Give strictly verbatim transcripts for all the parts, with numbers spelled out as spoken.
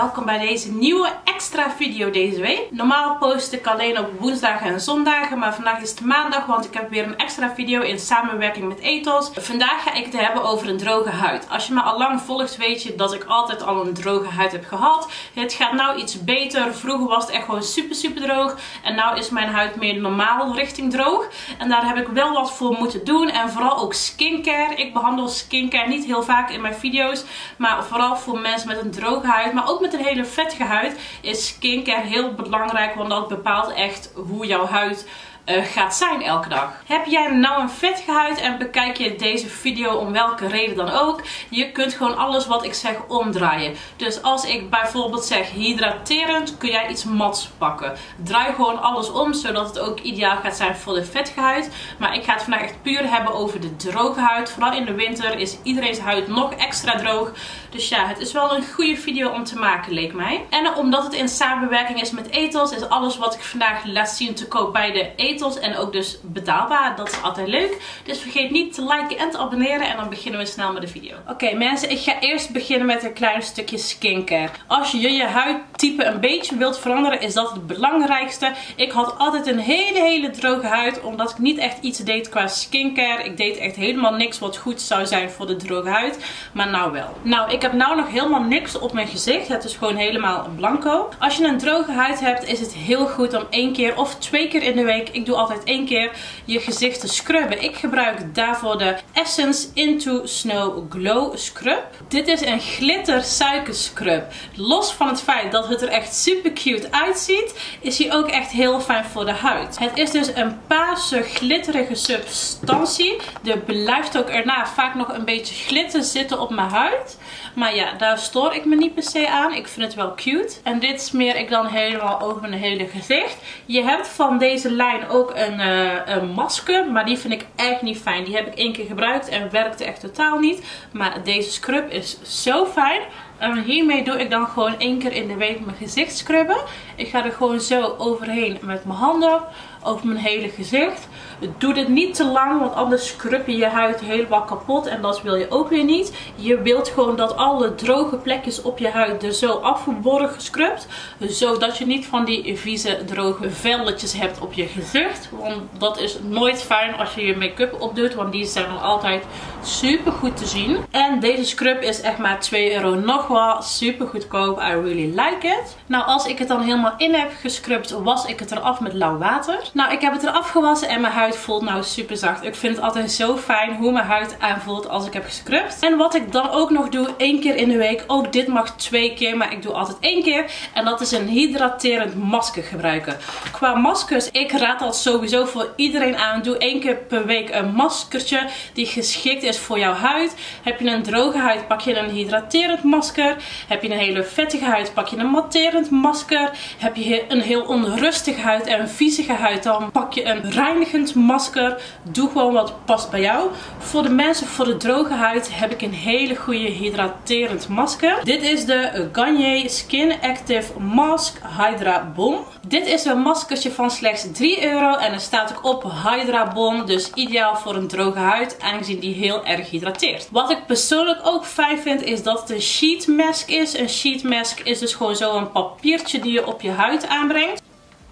welkom bij deze nieuwe extra video deze week. Normaal post ik alleen op woensdagen en zondagen, maar vandaag is het maandag, want ik heb weer een extra video in samenwerking met Ethos. Vandaag ga ik het hebben over een droge huid. Als je me al lang volgt weet je dat ik altijd al een droge huid heb gehad. Het gaat nou iets beter. Vroeger was het echt gewoon super super droog en nu is mijn huid meer normaal richting droog. En daar heb ik wel wat voor moeten doen en vooral ook skincare. Ik behandel skincare niet heel vaak in mijn video's, maar vooral voor mensen met een droge huid, maar ook met een hele vettige huid is skincare heel belangrijk, want dat bepaalt echt hoe jouw huid Uh, gaat zijn elke dag. Heb jij nou een vettige huid en bekijk je deze video om welke reden dan ook, je kunt gewoon alles wat ik zeg omdraaien. Dus als ik bijvoorbeeld zeg hydraterend, kun jij iets mats pakken. Draai gewoon alles om, zodat het ook ideaal gaat zijn voor de vettige huid. Maar ik ga het vandaag echt puur hebben over de droge huid. Vooral in de winter is iedereen's huid nog extra droog. Dus ja, het is wel een goede video om te maken, leek mij. En omdat het in samenwerking is met Ethos, is alles wat ik vandaag laat zien te koop bij de Ethos. En ook dus betaalbaar. Dat is altijd leuk. Dus vergeet niet te liken en te abonneren. En dan beginnen we snel met de video. Oké okay, mensen, ik ga eerst beginnen met een klein stukje skincare. Als je je huidtype een beetje wilt veranderen, is dat het belangrijkste. Ik had altijd een hele hele droge huid. Omdat ik niet echt iets deed qua skincare. Ik deed echt helemaal niks wat goed zou zijn voor de droge huid. Maar nou wel. Nou, ik heb nou nog helemaal niks op mijn gezicht. Het is gewoon helemaal blanco. Als je een droge huid hebt, is het heel goed om één keer of twee keer in de week, ik doe altijd één keer, je gezicht te scrubben. Ik gebruik daarvoor de Essence Into Snow Glow Scrub. Dit is een glitter suiker scrub. Los van het feit dat het er echt super cute uitziet, is hij ook echt heel fijn voor de huid. Het is dus een paarse glitterige substantie. Er blijft ook erna vaak nog een beetje glitter zitten op mijn huid. Maar ja, daar stoor ik me niet per se aan. Ik vind het wel cute. En dit smeer ik dan helemaal over mijn hele gezicht. Je hebt van deze lijn ook een, uh, een masker. Maar die vind ik echt niet fijn. Die heb ik één keer gebruikt en werkte echt totaal niet. Maar deze scrub is zo fijn. En hiermee doe ik dan gewoon één keer in de week mijn gezicht scrubben. Ik ga er gewoon zo overheen met mijn handen. Over mijn hele gezicht. Doe dit niet te lang, want anders scrub je je huid helemaal kapot. En dat wil je ook weer niet. Je wilt gewoon dat alle droge plekjes op je huid er zo af worden gescrubt. Zodat je niet van die vieze droge velletjes hebt op je gezicht. Want dat is nooit fijn als je je make-up opdoet. Want die zijn dan altijd super goed te zien. En deze scrub is echt maar twee euro nog wel. Super goedkoop. I really like it. Nou, als ik het dan helemaal in heb gescrubt, was ik het eraf met lauw water. Nou, ik heb het eraf gewassen en mijn huid voelt nou super zacht. Ik vind het altijd zo fijn hoe mijn huid aanvoelt als ik heb gescrubt. En wat ik dan ook nog doe, één keer in de week. Ook dit mag twee keer, maar ik doe altijd één keer. En dat is een hydraterend masker gebruiken. Qua maskers, ik raad dat sowieso voor iedereen aan. Doe één keer per week een maskertje die geschikt is voor jouw huid. Heb je een droge huid, pak je een hydraterend masker. Heb je een hele vettige huid, pak je een matterend masker. Heb je een heel onrustige huid en een viezige huid, dan pak je een reinigend masker. Doe gewoon wat past bij jou. Voor de mensen voor de droge huid heb ik een hele goede hydraterend masker. Dit is de Garnier Skin Active Mask Hydra Bomb. Dit is een maskertje van slechts drie euro en er staat ook op Hydra Bomb. Dus ideaal voor een droge huid, aangezien die heel erg hydrateert. Wat ik persoonlijk ook fijn vind is dat het een sheet mask is. Een sheet mask is dus gewoon zo een papiertje die je op je huid aanbrengt.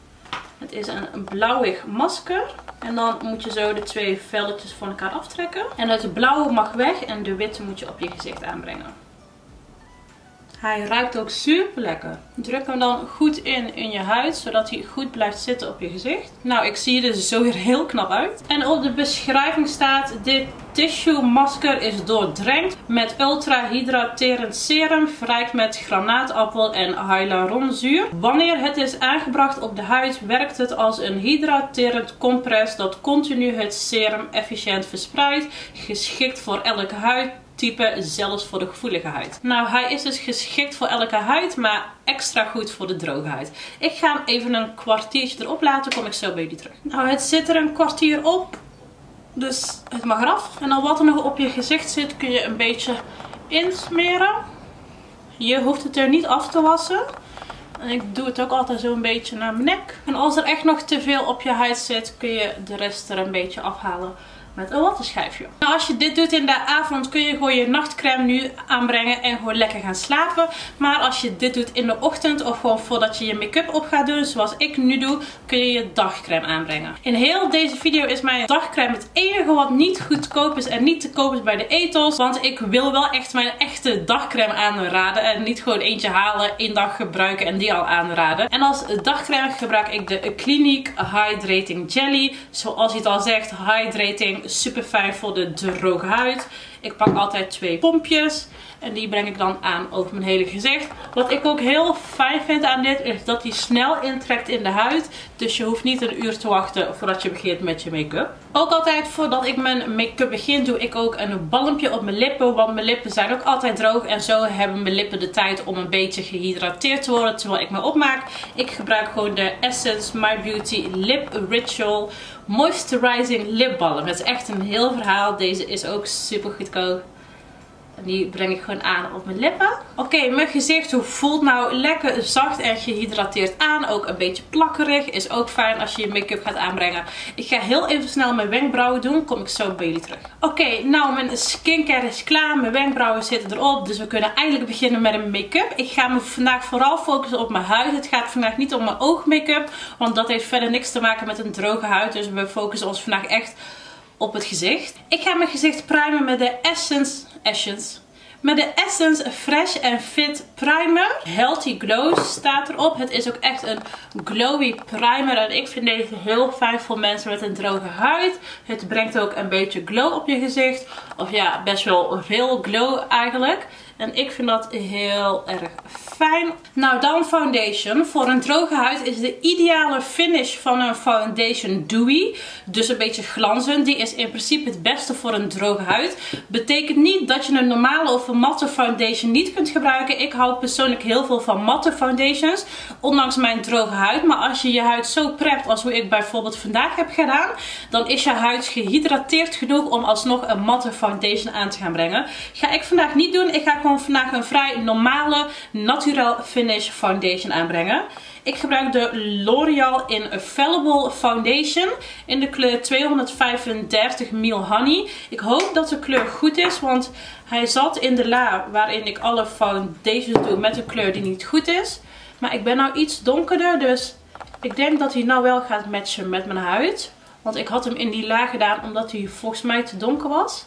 Het is een blauwig masker. En dan moet je zo de twee velletjes van elkaar aftrekken. En het blauwe mag weg en de witte moet je op je gezicht aanbrengen. Hij ruikt ook super lekker. Druk hem dan goed in in je huid, zodat hij goed blijft zitten op je gezicht. Nou, ik zie er zo weer heel knap uit. En op de beschrijving staat: dit tissue masker is doordrenkt met ultra hydraterend serum, verrijkt met granaatappel en hyaluronzuur. Wanneer het is aangebracht op de huid, werkt het als een hydraterend compress dat continu het serum efficiënt verspreidt. Geschikt voor elke huid type, zelfs voor de gevoelige huid. Nou, hij is dus geschikt voor elke huid, maar extra goed voor de droge huid. Ik ga hem even een kwartiertje erop laten, kom ik zo bij jullie terug. Nou, het zit er een kwartier op, dus het mag eraf. En dan wat er nog op je gezicht zit, kun je een beetje insmeren. Je hoeft het er niet af te wassen. En ik doe het ook altijd zo een beetje naar mijn nek. En als er echt nog te veel op je huid zit, kun je de rest er een beetje afhalen. met een wattenschijfje. Nou, als je dit doet in de avond kun je gewoon je nachtcrème nu aanbrengen en gewoon lekker gaan slapen. Maar als je dit doet in de ochtend of gewoon voordat je je make-up op gaat doen, zoals ik nu doe, kun je je dagcrème aanbrengen. In heel deze video is mijn dagcrème het enige wat niet goedkoop is en niet te koop is bij de Ethos. Want ik wil wel echt mijn echte dagcrème aanraden en niet gewoon eentje halen, één dag gebruiken en die al aanraden. En als dagcrème gebruik ik de Clinique Hydrating Jelly. Zoals hij het al zegt, hydrating, super fijn voor de droge huid. Ik pak altijd twee pompjes en die breng ik dan aan over mijn hele gezicht. Wat ik ook heel fijn vind aan dit is dat hij snel intrekt in de huid. Dus je hoeft niet een uur te wachten voordat je begint met je make-up. Ook altijd voordat ik mijn make-up begin doe ik ook een balmpje op mijn lippen. Want mijn lippen zijn ook altijd droog en zo hebben mijn lippen de tijd om een beetje gehydrateerd te worden terwijl ik me opmaak. Ik gebruik gewoon de Essence My Beauty Lip Ritual Moisturizing Lip Balm. Het is echt een heel verhaal. Deze is ook super goedkoop. En die breng ik gewoon aan op mijn lippen. Oké, okay, mijn gezicht voelt nou lekker zacht en gehydrateerd aan. Ook een beetje plakkerig. Is ook fijn als je je make-up gaat aanbrengen. Ik ga heel even snel mijn wenkbrauwen doen. Kom ik zo bij jullie terug. Oké, okay, nou mijn skincare is klaar. Mijn wenkbrauwen zitten erop. Dus we kunnen eindelijk beginnen met een make-up. Ik ga me vandaag vooral focussen op mijn huid. Het gaat vandaag niet om mijn oogmake-up. Want dat heeft verder niks te maken met een droge huid. Dus we focussen ons vandaag echt op het gezicht. Ik ga mijn gezicht primen met de Essence, Essence, met de Essence Fresh and Fit Primer. Healthy Glow staat erop. Het is ook echt een glowy primer. En ik vind deze heel fijn voor mensen met een droge huid. Het brengt ook een beetje glow op je gezicht. Of ja, best wel veel glow eigenlijk. En ik vind dat heel erg fijn. Nou, dan foundation. Voor een droge huid is de ideale finish van een foundation dewy. Dus een beetje glanzend. Die is in principe het beste voor een droge huid. Betekent niet dat je een normale of een matte foundation niet kunt gebruiken. Ik hou persoonlijk heel veel van matte foundations. Ondanks mijn droge huid. Maar als je je huid zo prept als hoe ik bijvoorbeeld vandaag heb gedaan. Dan is je huid gehydrateerd genoeg om alsnog een matte foundation aan te gaan brengen. Ga ik vandaag niet doen. Ik ga gewoon vandaag een vrij normale Natural Finish Foundation aanbrengen. Ik gebruik de L'Oreal Infallible Foundation in de kleur tweehonderdvijfendertig mil Honey. Ik hoop dat de kleur goed is, want hij zat in de la waarin ik alle foundations doe met een kleur die niet goed is. Maar ik ben nou iets donkerder, dus ik denk dat hij nou wel gaat matchen met mijn huid. Want ik had hem in die la gedaan omdat hij volgens mij te donker was.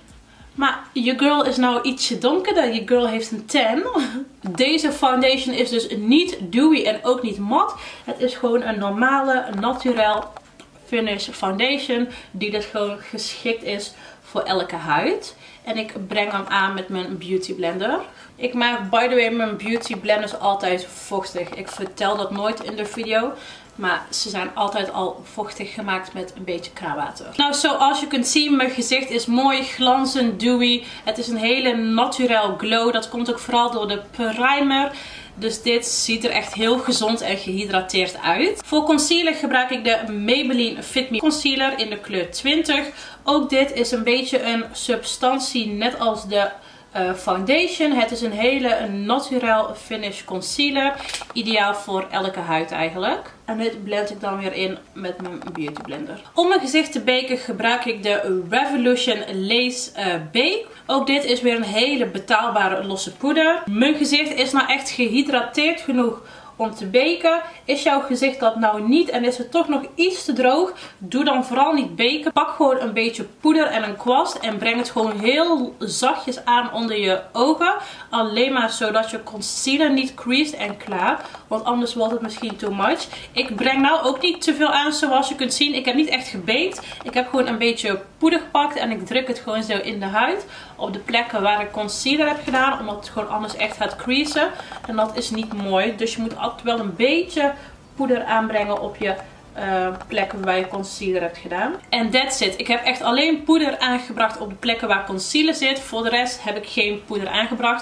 Maar je girl is nou ietsje donkerder. Je girl heeft een tan. Deze foundation is dus niet dewy en ook niet mat. Het is gewoon een normale, naturel finish foundation. Die dus gewoon geschikt is voor elke huid. En ik breng hem aan met mijn beauty blender. Ik maak by the way mijn beauty blenders altijd vochtig. Ik vertel dat nooit in de video. Maar ze zijn altijd al vochtig gemaakt met een beetje kraanwater. Nou, zoals je kunt zien, mijn gezicht is mooi glanzend, dewy. Het is een hele naturel glow. Dat komt ook vooral door de primer. Dus dit ziet er echt heel gezond en gehydrateerd uit. Voor concealer gebruik ik de Maybelline Fit Me Concealer in de kleur twintig. Ook dit is een beetje een substantie net als de Uh, foundation. Het is een hele naturel finish concealer. Ideaal voor elke huid eigenlijk. En dit blend ik dan weer in met mijn beauty blender. Om mijn gezicht te baken gebruik ik de Revolution Lace uh, Bake. Ook dit is weer een hele betaalbare losse poeder. Mijn gezicht is nou echt gehydrateerd genoeg om te baken. Is jouw gezicht dat nou niet en is het toch nog iets te droog, doe dan vooral niet baken. Pak gewoon een beetje poeder en een kwast en breng het gewoon heel zachtjes aan onder je ogen. Alleen maar zodat je concealer niet creased en klaar. Want anders wordt het misschien too much. Ik breng nou ook niet te veel aan zoals je kunt zien. Ik heb niet echt gebaked. Ik heb gewoon een beetje poeder gepakt en ik druk het gewoon zo in de huid. Op de plekken waar ik concealer heb gedaan. Omdat het gewoon anders echt gaat creasen. En dat is niet mooi. Dus je moet altijd wel een beetje poeder aanbrengen op je uh, plekken waar je concealer hebt gedaan. En that's it. Ik heb echt alleen poeder aangebracht op de plekken waar concealer zit. Voor de rest heb ik geen poeder aangebracht.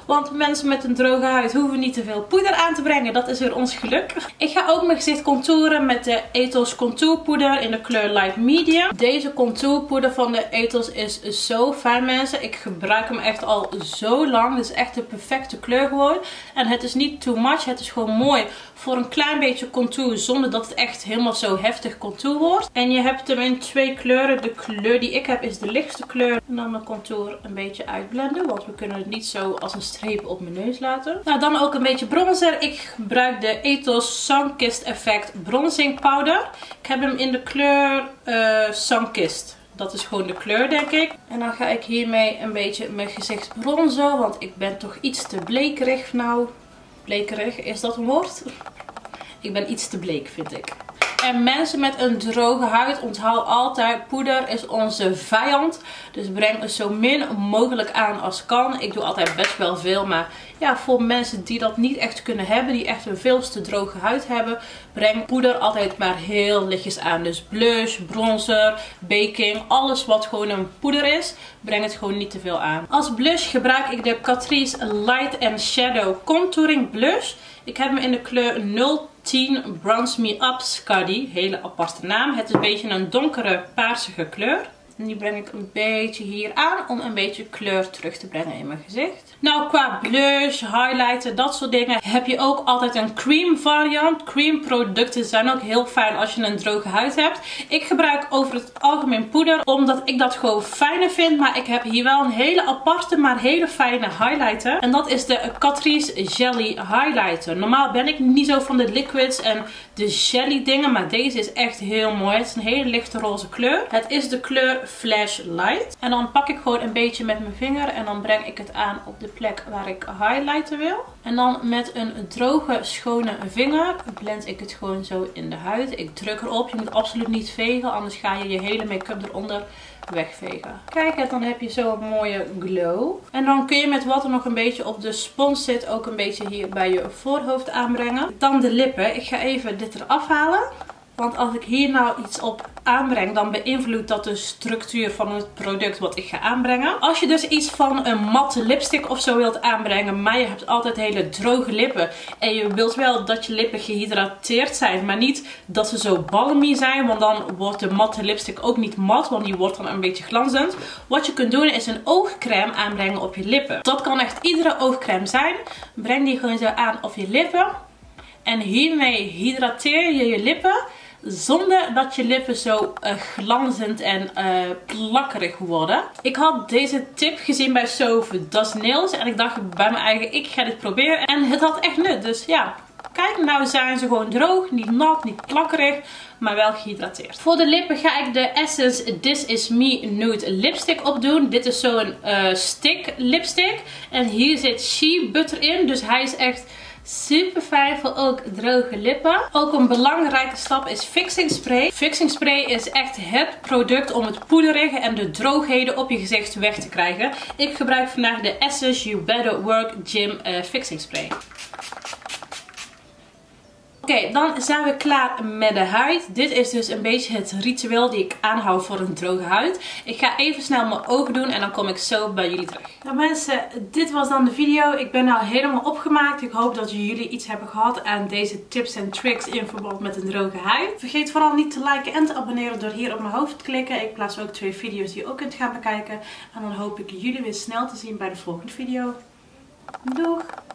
Want mensen met een droge huid hoeven niet te veel poeder aan te brengen. Dat is weer ons geluk. Ik ga ook mijn gezicht contouren met de Ethos contourpoeder in de kleur Light Medium. Deze contourpoeder van de Ethos is zo fijn, mensen. Ik gebruik hem echt al zo lang. Het is echt de perfecte kleur gewoon. En het is niet too much. Het is gewoon mooi voor een klein beetje contour zonder dat het echt helemaal zo heftig contour wordt. En je hebt hem in twee kleuren. De kleur die ik heb is de lichtste kleur. En dan mijn contour een beetje uitblenden. Want we kunnen het niet zo als een streep op mijn neus laten. Nou, dan ook een beetje bronzer. Ik gebruik de Ethos Sunkissed Effect Bronzing Powder. Ik heb hem in de kleur uh, Sunkissed. Dat is gewoon de kleur, denk ik. En dan ga ik hiermee een beetje mijn gezicht bronzen. Want ik ben toch iets te blekerig. Nou, blekerig, is dat een woord? Ik ben iets te bleek, vind ik. En mensen met een droge huid, onthoud altijd, poeder is onze vijand. Dus breng het zo min mogelijk aan als kan. Ik doe altijd best wel veel, maar ja, voor mensen die dat niet echt kunnen hebben, die echt een veel te droge huid hebben, breng poeder altijd maar heel lichtjes aan. Dus blush, bronzer, baking, alles wat gewoon een poeder is, breng het gewoon niet te veel aan. Als blush gebruik ik de Catrice Light and Shadow Contouring Blush. Ik heb hem in de kleur nul tien Bronze Me Up Scuddy. Hele aparte naam. Het is een beetje een donkere paarsige kleur. En die breng ik een beetje hier aan om een beetje kleur terug te brengen in mijn gezicht. Nou, qua blush, highlighter, dat soort dingen heb je ook altijd een cream variant. Cream producten zijn ook heel fijn als je een droge huid hebt. Ik gebruik over het algemeen poeder omdat ik dat gewoon fijner vind. Maar ik heb hier wel een hele aparte, maar hele fijne highlighter. En dat is de Catrice Jelly Highlighter. Normaal ben ik niet zo van de liquids en de jelly dingen, maar deze is echt heel mooi. Het is een hele lichte roze kleur. Het is de kleur Flashlight. En dan pak ik gewoon een beetje met mijn vinger en dan breng ik het aan op de plek waar ik highlighten wil. En dan met een droge, schone vinger blend ik het gewoon zo in de huid. Ik druk erop. Je moet absoluut niet vegen, anders ga je je hele make-up eronder wegvegen. Kijk, dan heb je zo een mooie glow. En dan kun je met wat er nog een beetje op de spons zit ook een beetje hier bij je voorhoofd aanbrengen. Dan de lippen. Ik ga even dit eraf halen. Want als ik hier nou iets op aanbreng, dan beïnvloedt dat de structuur van het product wat ik ga aanbrengen. Als je dus iets van een matte lipstick of zo wilt aanbrengen, maar je hebt altijd hele droge lippen. En je wilt wel dat je lippen gehydrateerd zijn, maar niet dat ze zo balmy zijn. Want dan wordt de matte lipstick ook niet mat, want die wordt dan een beetje glanzend. Wat je kunt doen is een oogcrème aanbrengen op je lippen. Dat kan echt iedere oogcrème zijn. Breng die gewoon zo aan op je lippen. En hiermee hydrateer je je lippen zonder dat je lippen zo uh, glanzend en uh, plakkerig worden. Ik had deze tip gezien bij Sove Das Nails en ik dacht bij mijn eigen, ik ga dit proberen. En het had echt nut, dus ja. Kijk, nou zijn ze gewoon droog, niet nat, niet plakkerig, maar wel gehydrateerd. Voor de lippen ga ik de Essence This Is Me Nude Lipstick opdoen. Dit is zo'n uh, stick lipstick. En hier zit shea butter in, dus hij is echt super fijn voor ook droge lippen. Ook een belangrijke stap is fixing spray. Fixing spray is echt het product om het poederige en de droogheden op je gezicht weg te krijgen. Ik gebruik vandaag de Essence You Better Work Gym uh, Fixing Spray. Oké, okay, dan zijn we klaar met de huid. Dit is dus een beetje het ritueel die ik aanhoud voor een droge huid. Ik ga even snel mijn ogen doen en dan kom ik zo bij jullie terug. Nou mensen, dit was dan de video. Ik ben nou helemaal opgemaakt. Ik hoop dat jullie iets hebben gehad aan deze tips en tricks in verband met een droge huid. Vergeet vooral niet te liken en te abonneren door hier op mijn hoofd te klikken. Ik plaats ook twee video's die je ook kunt gaan bekijken. En dan hoop ik jullie weer snel te zien bij de volgende video. Doeg!